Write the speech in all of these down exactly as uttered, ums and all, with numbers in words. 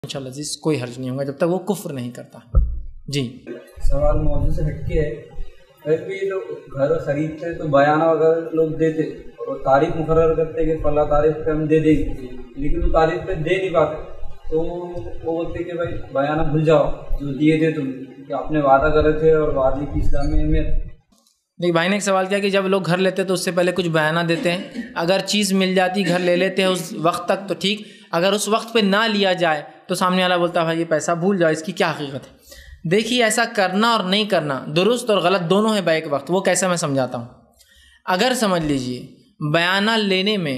انشاءاللہ عزیز کوئی حرج نہیں ہوگا جب تک وہ کفر نہیں کرتا. جی سوال موضوع سے ہٹ کے ہے. اگر بھی لوگ گھر خریدتے ہیں تو بیانہ وغیرہ لوگ دیتے اور تاریخ مقرر کرتے کہ فلاں تاریخ پہ ہم دے دیں گے، لیکن وہ تاریخ پہ دے نہیں پاتے تو وہ بولتے کہ بھائی بیانہ بھول جاؤ جو دیے تھے تم، کہ آپ نے وعدہ کرے تھے اور وعدے کی اسلام میں اہمیت. دیکھ بھائی نے ایک سوال کیا کہ جب لوگ گھر لیتے تو اس سے پہلے کچھ بیانہ دیتے ہیں، اگر چیز مل جاتی گھر لے لیتے ہیں اس وقت تک تو ٹھیک، اگر اس وقت پہ نہ لیا جائے تو سامنے والا بولتا ہے بھائی یہ پیسہ بھول جاؤ، اس کی کیا حقیقت ہے. دیکھیے ایسا کرنا اور نہیں کرنا درست اور غلط دونوں ہے بیک وقت. وہ کیسے میں سمجھاتا ہوں. اگر سمجھ لیجئے بیانہ لینے میں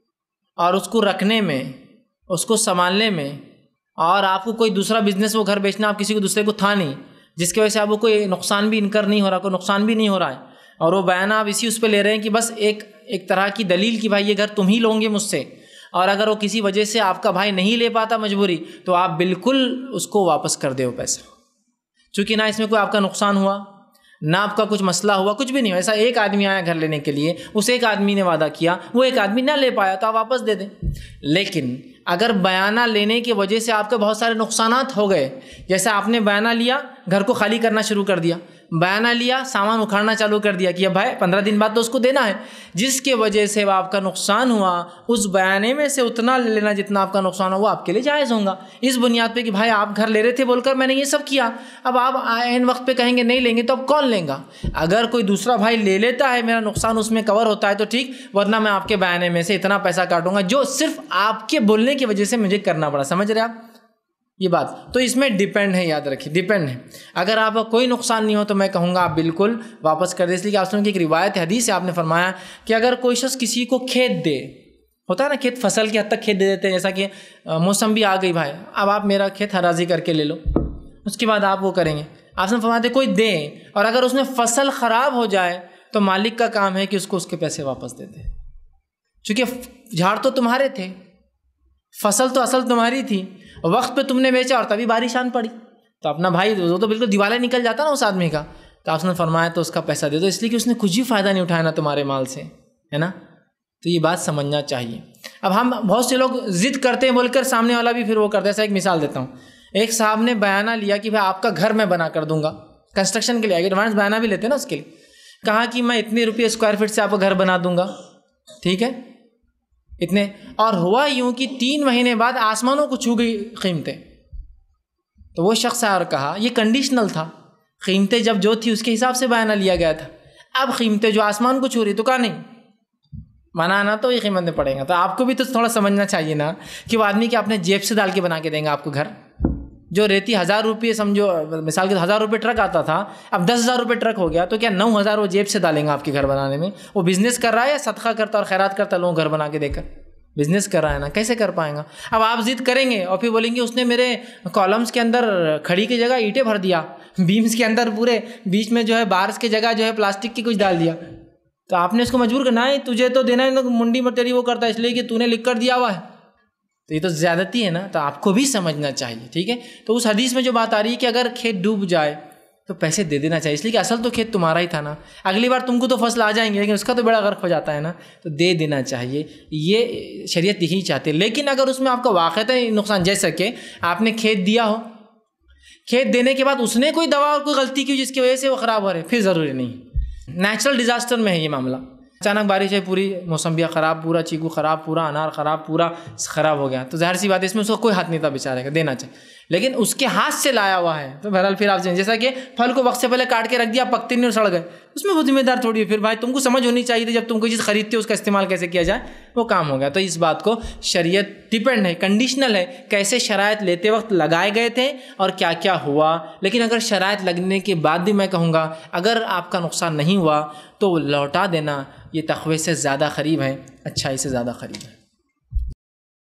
اور اس کو رکھنے میں، اس کو سنبھالنے میں، اور آپ کو کوئی دوسرا بزنس وہ گھر بیچنا آپ کسی کو دوسرے کو تھا نہیں جس کی وجہ سے آپ کو کوئی نقصان بھی انکر نہیں ہو رہا، کوئی نقصان بھی نہیں ہو رہا ہے، اور وہ بیانہ آپ اسی اس پہ لے رہے ہیں کہ بس ایک ایک طرح کی دلیل کہ بھائی یہ گھر تم ہی لو گے مجھ سے، اور اگر وہ کسی وجہ سے آپ کا بھائی نہیں لے پاتا مجبوری تو آپ بالکل اس کو واپس کر دے وہ پیسہ، چونکہ نہ اس میں کوئی آپ کا نقصان ہوا نہ آپ کا کچھ مسئلہ ہوا، کچھ بھی نہیں ہوا. ایسا ایک آدمی آیا گھر لینے کے لیے، اس ایک آدمی نے وعدہ کیا، وہ ایک آدمی نہ لے پایا تو آپ واپس دے دیں. لیکن اگر بیانہ لینے کی وجہ سے آپ کے بہت سارے نقصانات ہو گئے، جیسے آپ نے بیانہ لیا گھر کو خالی کرنا شروع کر دیا، بیانہ لیا سامان اکھاڑنا چالو کر دیا کہ اب بھائی پندرہ دن بعد تو اس کو دینا ہے، جس کے وجہ سے وہ آپ کا نقصان ہوا، اس بیانے میں سے اتنا لے لینا جتنا آپ کا نقصان ہوا وہ آپ کے لیے جائز ہوگا. اس بنیاد پہ کہ بھائی آپ گھر لے رہے تھے بول کر میں نے یہ سب کیا، اب آپ عین وقت پہ کہیں گے نہیں لیں گے تو اب کون لیں گا. اگر کوئی دوسرا بھائی لے لیتا ہے میرا نقصان اس میں کور ہوتا ہے تو ٹھیک، ورنہ میں آپ کے بیانے میں سے اتنا پیسہ کاٹوں گا جو صرف آپ کے بولنے کی وجہ سے مجھے کرنا پڑا. سمجھ رہے آپ یہ بات؟ تو اس میں ڈیپینڈ ہے، یاد رکھیے ڈیپینڈ ہے. اگر آپ کا کوئی نقصان نہیں ہو تو میں کہوں گا آپ بالکل واپس کر دیں. اس لیے کہ آپ سنیں کہ ایک روایت حدیث سے آپ نے فرمایا کہ اگر کوئی شخص کسی کو کھیت دے، ہوتا ہے نا کھیت فصل کی حد تک کھیت دے دیتے ہیں، جیسا کہ موسم بھی آ گئی بھائی اب آپ میرا کھیت ہراضی کر کے لے لو، اس کے بعد آپ وہ کریں گے. آپ نے فرمایا کوئی دے اور اگر اس میں فصل خراب ہو جائے تو مالک کا کام ہے کہ اس کو اس کے پیسے واپس دے دے، چونکہ جھاڑ تو تمہارے تھے، فصل تو اصل تمہاری تھی، وقت پہ تم نے بیچا اور تبھی بارش آن پڑی تو اپنا بھائی وہ تو بالکل دیوالا نکل جاتا نا اس آدمی کا. تو آپ نے فرمایا تو اس کا پیسہ دے دو، اس لیے کہ اس نے کچھ بھی فائدہ نہیں اٹھایا نا تمہارے مال سے، ہے نا. تو یہ بات سمجھنا چاہیے. اب ہم بہت سے لوگ ضد کرتے ہیں بول کر سامنے والا بھی پھر وہ کرتے ہیں. ایسا ایک مثال دیتا ہوں. ایک صاحب نے بیانہ لیا کہ بھائی آپ کا گھر میں بنا کر دوں گا، کنسٹرکشن کے لیے ایڈوانس بیانہ بھی لیتے ہیں نا اس کے لیے، کہا کہ میں اتنے روپئے اسکوائر فٹ سے آپ کا گھر بنا دوں گا، ٹھیک ہے اتنے. اور ہوا یوں کہ تین مہینے بعد آسمانوں کو چھو گئی قیمتیں. تو وہ شخص آیا اور کہا یہ کنڈیشنل تھا، قیمتیں جب جو تھی اس کے حساب سے بیانہ لیا گیا تھا، اب قیمتیں جو آسمان کو چھو رہی تو کہا نہیں منانا تو یہ قیمتیں پڑیں گا. تو آپ کو بھی تو تھوڑا سمجھنا چاہیے نا کہ وہ آدمی کہ اپنے جیب سے ڈال کے بنا کے دیں گا آپ کو گھر، جو ریتی ہزار روپئے سمجھو مثال کے ہزار روپئے ٹرک آتا تھا اب دس ہزار روپئے ٹرک ہو گیا تو کیا نو ہزار وہ جیب سے ڈالیں گا آپ کے گھر بنانے میں؟ وہ بزنس کر رہا ہے یا صدقہ کرتا اور خیرات کرتا لوگوں گھر بنا کے دے کر؟ بزنس کر رہا ہے نا، کیسے کر پائیں گا؟ اب آپ ضد کریں گے اور پھر بولیں گے اس نے میرے کالمس کے اندر کھڑی کی جگہ اینٹیں بھر دیا، بیمس کے اندر پورے بیچ میں جو ہے بارس کی جگہ جو ہے پلاسٹک کی کچھ ڈال دیا. تو آپ نے اس کو مجبور کرنا ہے تجھے تو دینا ہے، منڈی میں تیری وہ کرتا ہے اس لیے کہ تو نے لکھ کر دیا ہوا ہے، تو یہ تو زیادتی ہے نا. تو آپ کو بھی سمجھنا چاہیے، ٹھیک ہے. تو اس حدیث میں جو بات آ رہی ہے کہ اگر کھیت ڈوب جائے تو پیسے دے دینا چاہیے، اس لیے کہ اصل تو کھیت تمہارا ہی تھا نا، اگلی بار تم کو تو فصل آ جائیں گے لیکن اس کا تو بڑا غرق ہو جاتا ہے نا، تو دے دینا چاہیے. یہ شریعت یہی چاہتے. لیکن اگر اس میں آپ کا واقعتاً نقصان، جیسا کہ آپ نے کھیت دیا ہو، کھیت دینے کے بعد اس نے کوئی دوا اور کوئی غلطی کی جس کی وجہ سے وہ خراب ہو رہے، پھر ضروری نہیں. نیچرل ڈیزاسٹر میں ہے یہ معاملہ، اچانک بارش ہے، پوری موسمبیا خراب، پورا چیکو خراب، پورا انار خراب، پورا خراب ہو گیا، تو ظاہر سی بات ہے اس میں اس کو کوئی ہاتھ نہیں تھا بیچارے کا، دینا چاہیے. لیکن اس کے ہاتھ سے لایا ہوا ہے تو بہرحال پھر آپ جیسا کہ پھل کو وقت سے پہلے کاٹ کے رکھ دیا، پکتے نہیں اور سڑ گئے، اس میں وہ ذمہ دار تھوڑی ہے. پھر بھائی تم کو سمجھ ہونی چاہیے تھی جب تم کوئی چیز خریدتے ہو اس کا استعمال کیسے کیا جائے، وہ کام ہو گیا. تو اس بات کو شریعت ڈیپینڈ ہے، کنڈیشنل ہے، کیسے شرائط لیتے وقت لگائے گئے تھے اور کیا کیا ہوا. لیکن اگر شرائط لگنے کے بعد بھی میں کہوں گا اگر آپ کا نقصان نہیں ہوا تو لوٹا دینا یہ تقوی سے زیادہ قریب ہے، اچھائی سے زیادہ قریب ہے.